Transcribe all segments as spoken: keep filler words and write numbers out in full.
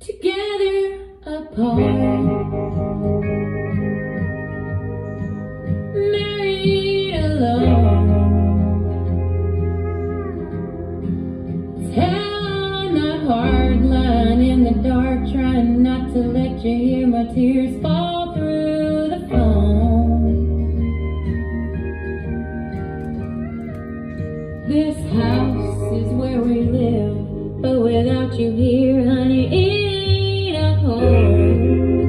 together apart, married alone. It's hell on that hard line in the dark, trying not to let you hear my tears fall through the phone. This house is where we live, but without you here, honey, it ain't a home.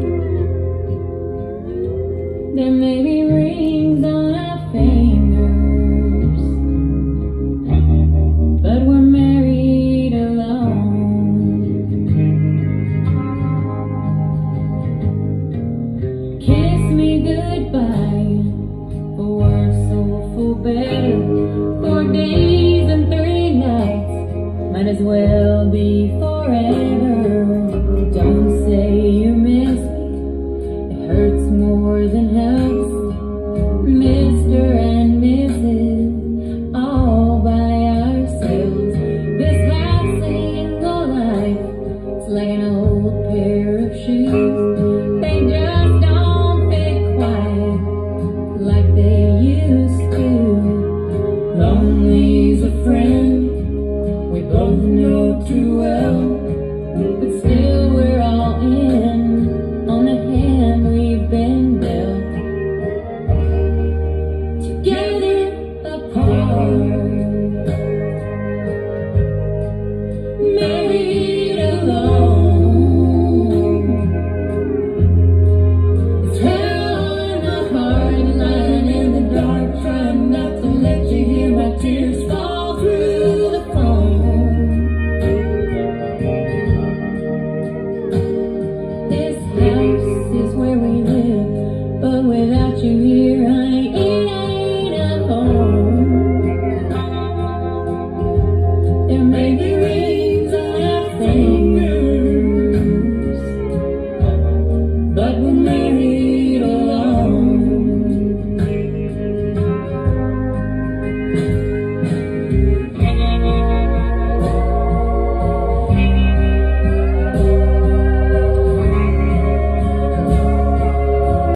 There may be rings on our fingers, but we're married alone. Kiss me goodbye, for worse or for better, four days and three nights, might as well be forever. Don't say you miss me, it hurts more than helps. Mister and Missus all by ourselves. This last single life, it's like an old pair of shoes. They just don't fit quite like they used to. Lonely's a friend we both know too well, but still